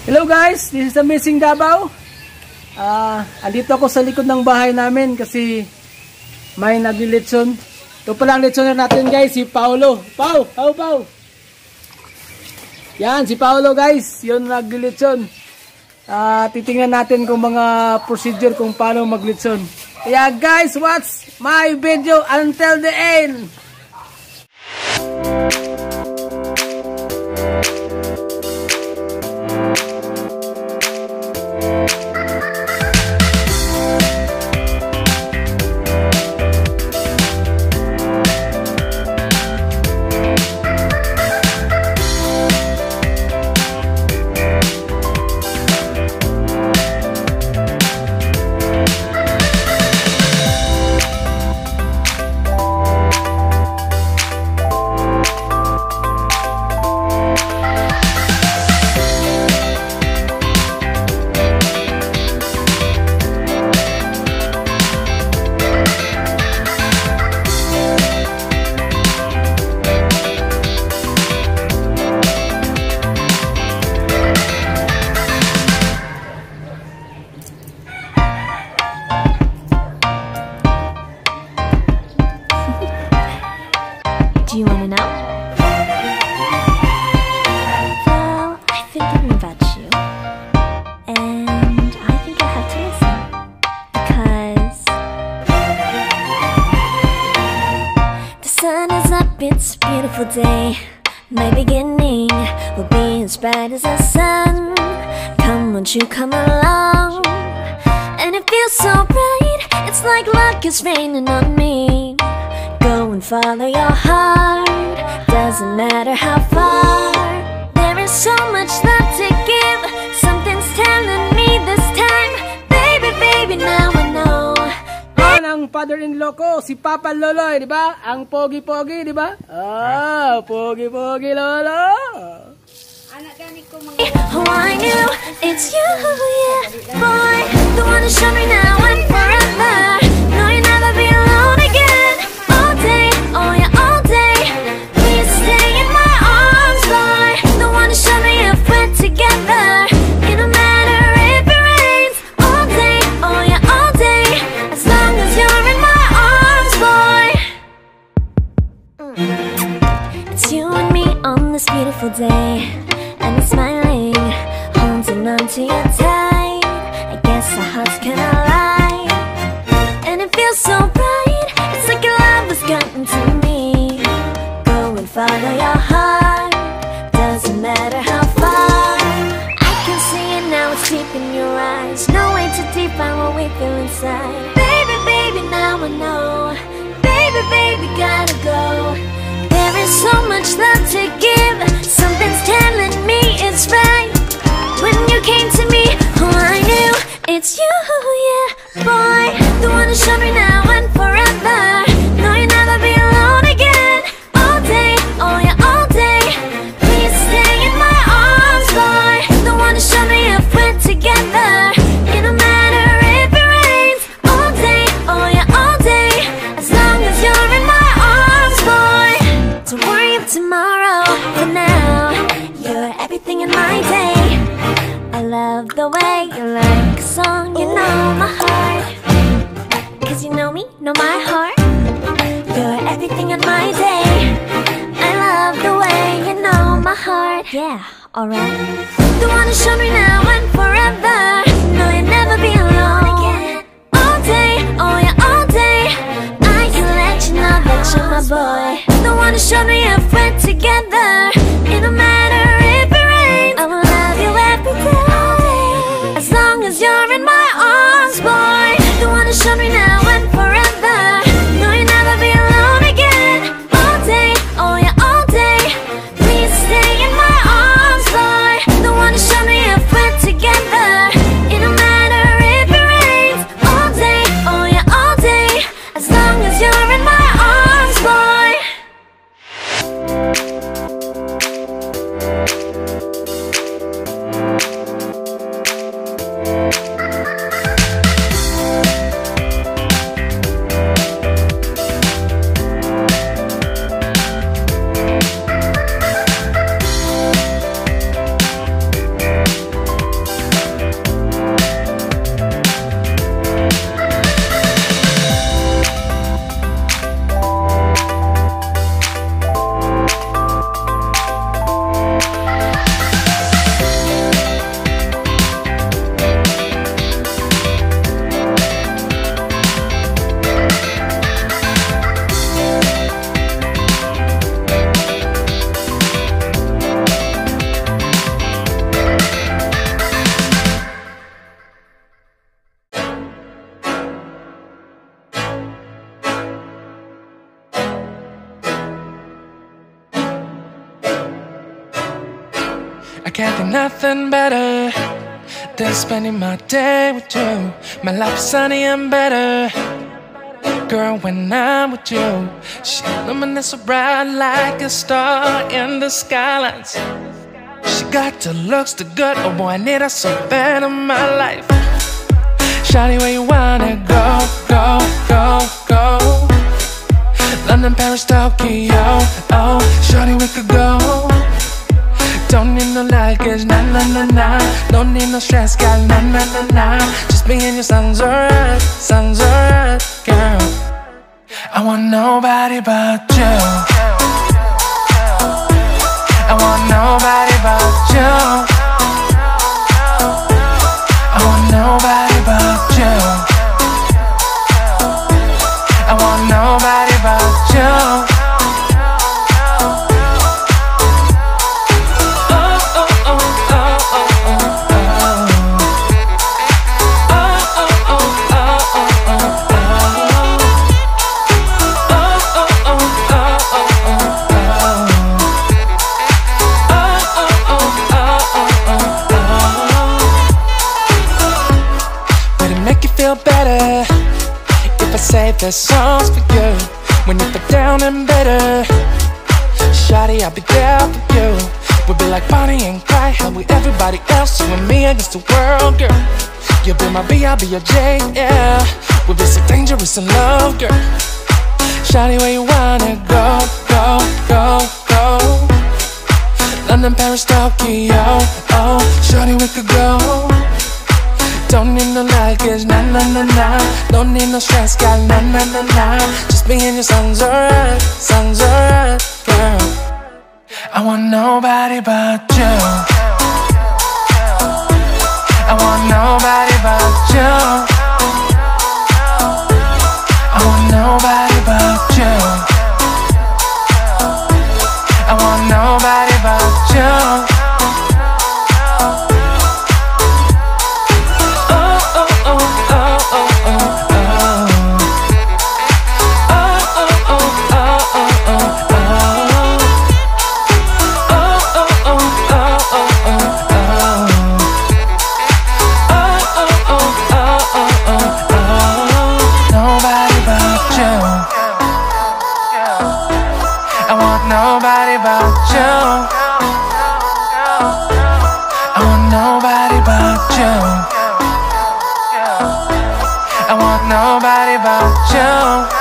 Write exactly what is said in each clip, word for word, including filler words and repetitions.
Hello guys, this is Amazing Davao. Ah, uh, andito ako sa likod ng bahay namin kasi may naglilitson. Ito pala ang litsoner natin guys, si Paulo. Pau, Pau, Pau. Yan, si Paulo guys, yun naglilitson. Ah, uh, titingnan natin kung mga procedure kung paano maglitson. Kaya guys, watch my video until the end. Do you want to know? Well, I've been thinking about you, and I think I have to listen, because the sun is up, it's a beautiful day. My beginning will be as bright as the sun. Come, won't you come along? And it feels so bright, it's like luck is raining on me. Go and follow your heart, doesn't matter how far. There is so much love to give, something's telling me this time. Baby, baby, now I know. Yan ang father-in-law ko, si Papa Loloy, di ba? Ang pogi-pogi, di ba? Ah, pogi-pogi Lolo. Anak gani ko mga... Oh, I knew it's you, yeah, boy. The one to show me now and forever. No, you'll never be alone again. All day, oh yeah, all day. Please stay in my arms, boy. The one to show me if we're together. It don't matter if it rains. All day, oh yeah, all day. As long as you're in my arms, boy. Mm. It's you and me on this beautiful day. And I'm smiling, holding on to you tight. I guess our hearts can align. And it feels so bright, it's like your love has gotten to me. Go and follow your heart, doesn't matter how far. I can see it now, it's deep in your eyes. No way to define what we feel inside. Baby, baby, now I know. Baby, baby, gotta go. There is so much love to give, something's telling me it's right. When you came to me, oh I knew it's you, yeah, boy. The one to show me now and forever. No, you'll never be alone again. All day, oh yeah, all day. Please stay in my arms, boy. The one to show me if we're together. It don't matter if it rains. All day, oh yeah, all day. As long as you're in my arms, boy. Don't worry of tomorrow, for now you're everything in my day. I love the way you like a song, you know my heart. Cause you know me, know my heart. You're everything in my day. I love the way you know my heart. Yeah, alright. The one to show me now and forever. No, you'll never be alone again. All day, oh yeah, all day. I can let you know that you're my boy. The one to show me if we're together. It don't matter if it rains. I will love you every day. As long as you're in my arms, boy. The one to show me now and forever. No, you'll never be alone again. All day, oh yeah, all day. Please stay in my arms, boy. The one to show me if we're together. It don't matter if it rains. All day, oh yeah, all day. As long as you're in my arms, boy. I can't think nothing better than spending my day with you. My life is sunny and better, girl, when I'm with you. She illuminates so bright like a star in the skylines. She got the looks, the good, oh boy, I need her so bad in my life. Shawty, where you wanna go, go, go, go? London, Paris, Tokyo, oh, shawty, we could go. Don't need no luggage, nah, nah, nah, nah. Don't need no stress, girl, nah, nah, nah, nah. Just me and your sounds alright, sounds alright, girl. I want nobody but you. I want nobody but you. I want nobody but you. I want nobody but you. Better if I say the songs for you when you feel down and bitter. Shawty, I'll be there for you. We'll be like Bonnie and Clyde, hell with everybody else, you and me against the world, girl. You'll be my B, I'll be your J, yeah. We'll be so dangerous in love, girl. Shawty, where you wanna go, go, go, go? London, Paris, Tokyo, oh, shawty, we could go. Don't need no luggage, nah, nah, nah, nah. Don't need no stress, girl, nah, nah, nah, nah. Just me and your sounds alright, sounds alright, girl. I want nobody but you. I want nobody but you. I want nobody but you. I want nobody but you. Nobody but you. I want nobody but you. I want nobody but you.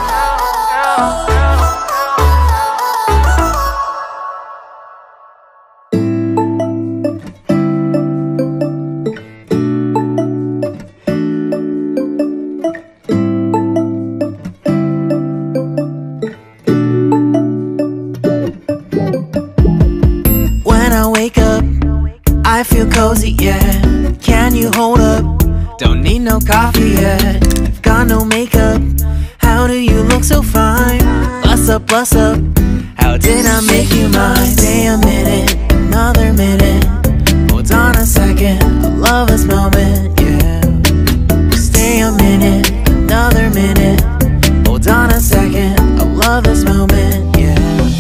I feel cozy, yeah. Can you hold up? Don't need no coffee yet. I've got no makeup. How do you look so fine? Bust up, bust up. How did I make you mine? Stay a minute, another minute. Hold on a second, I love this moment, yeah. Stay a minute, another minute. Hold on a second, I love this moment, yeah.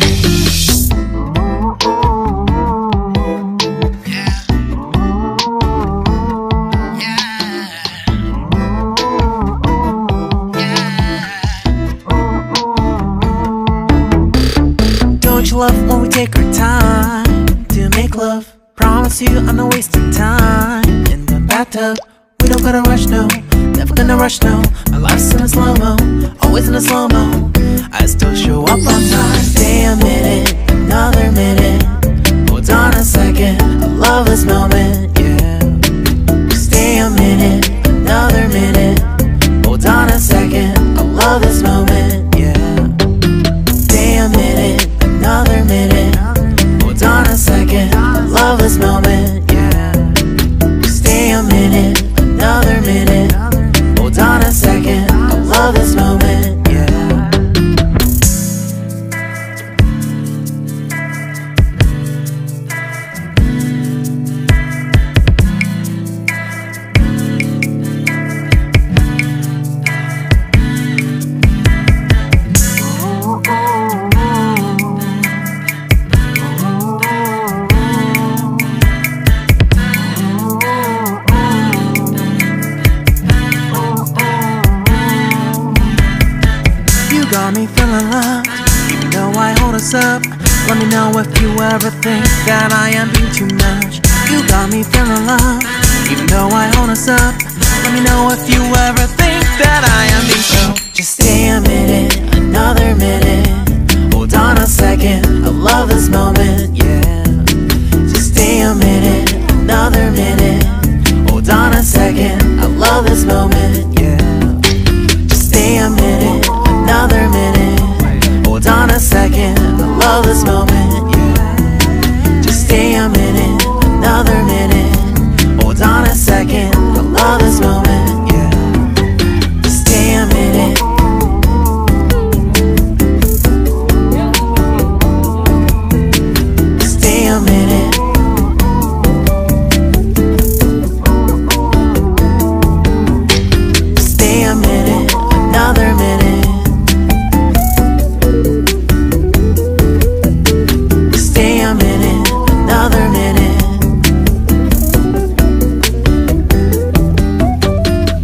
Love when we take our time to make love. Promise you I'm not wasting time in the bathtub. We don't gotta rush, no. Never gonna rush, no. My life's in a slow-mo, always in a slow-mo. I still show up on time. Stay a minute, another minute. Hold on a second, I love this moment, yeah. Stay a minute, another minute. Hold on a second, I love this moment, yeah. Stay a minute, another minute. Hold on a second, I love this moment, yeah. Stay a minute, another minute. Hold on a second, I love this moment, yeah. know if you ever think that I am being too much. You got me feeling love, even though I own us up. Let me know if you ever think that I am being so. Just stay a minute, another minute. Hold on a second, I love this moment, yeah. Just stay a minute, another minute. Hold on a second, I love this moment, yeah. Just stay a minute, another minute. Hold on a second, I love this moment, yeah. Just stay a minute, another minute. Hold on a second, I love this moment, yeah. Just stay a minute. Stay a minute. Stay a minute, another minute. Stay a minute, another minute.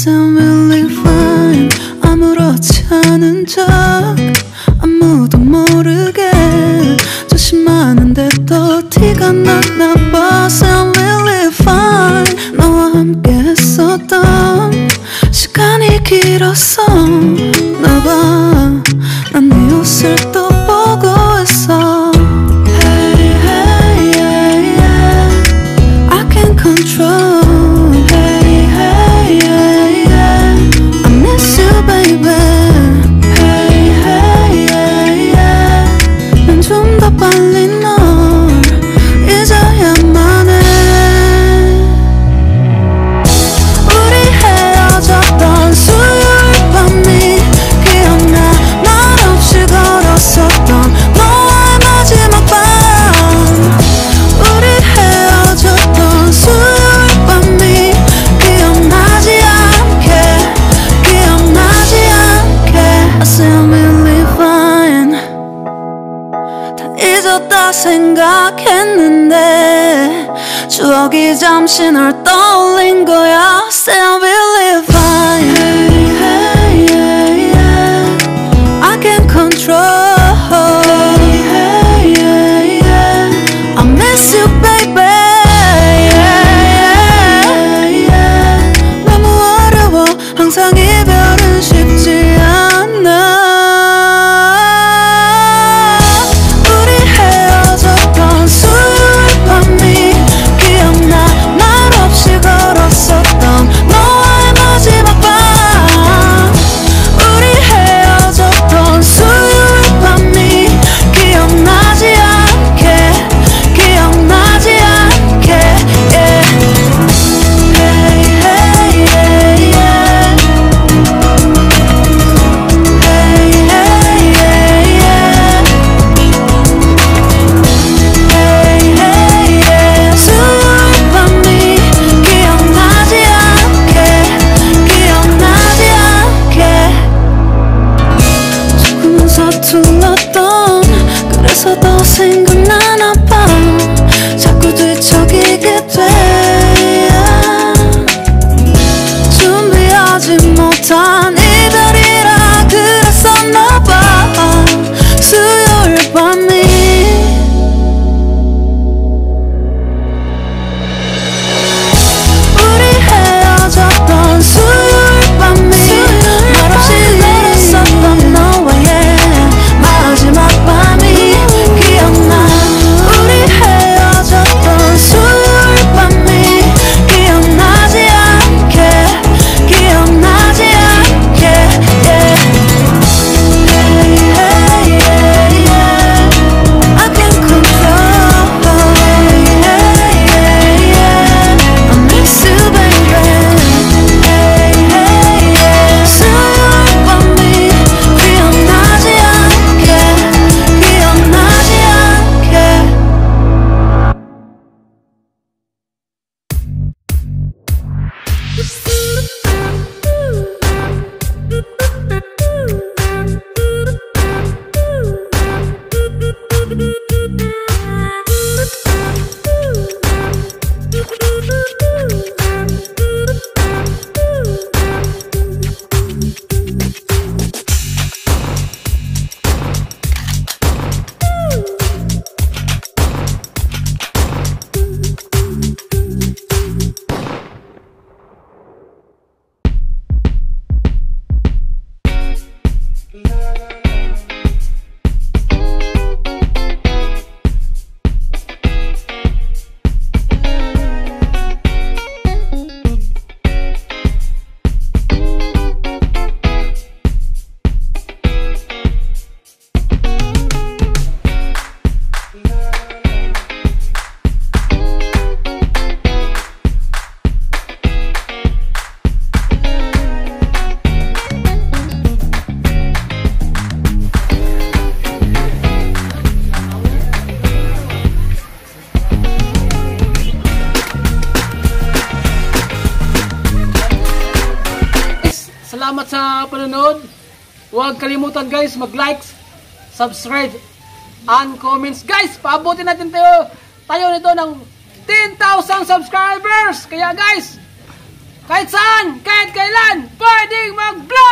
sound really fine. 아무렇지 않은 척 아무도 모르게 조심하는데도 티가 났나 봐. Sound really fine. 너와 함께 했었던 시간이 길었어 나봐. 난 네 옷을 또 보고 있어. Hey, hey, yeah, yeah. I can't control. Hey, hey, yeah, yeah. I miss you, baby. Hey, hey, yeah, yeah. 난 좀 더 빨리 널 잊어야만 해. 우리 헤어졌던 수요일 밤이 기억나. 날 없이 걸었었던 너와의 마지막 밤. 우리 헤어졌던 수요일 밤이 기억나지 않게 기억나지 않게. I say I'm really fine. 다 잊었다 생각했는데 추억이 잠시 널 떠올린 거야. Say I'm really fine. Hey, hey, yeah, yeah. I can't control. Hey, hey, yeah, yeah. I miss you, baby. Yeah, yeah, yeah. 너무 어려워. 항상 이별은 쉽지 않아. 우리 헤어졌던 수요일 밤이 기억나. 날 없이 걸었었던 너와의 마지막 밤. 우리 헤어졌던 수요일 밤이 기억나지 않게 기억나지 않게. Yeah. Hey, hey, yeah, yeah. Hey, hey, yeah, yeah. Hey, hey, yeah. 수요일 밤이 기억나지 않게 기억나지 않게. 조금은 서툴렀던 그래서 더 생각나나 봐. 자꾸 뒤척이게 돼. 준비하지 못한 이별이라 그랬었나 봐. 수요일 밤이. 우리 헤어졌던 수요일 밤이 말 없이 걸었었던 너와의 마지막 밤이 기억나. 우리 헤어졌던 수요일 밤이 기억나지 않게 기억나지 않게. Yeah. Hey, hey, yeah, yeah. I can't control. Hey, hey, yeah, yeah. I miss you, baby. Hey, hey, yeah. 수요일 밤이 기억나지 않게 기억나지 않게. Salamat sa panonood. Huwag kalimutan guys mag-likes, subscribe, and comments. Guys, paabutin natin tayo, tayo nito ng ten thousand subscribers. Kaya guys, kahit saan, kahit kailan, pwedeng mag-vlog!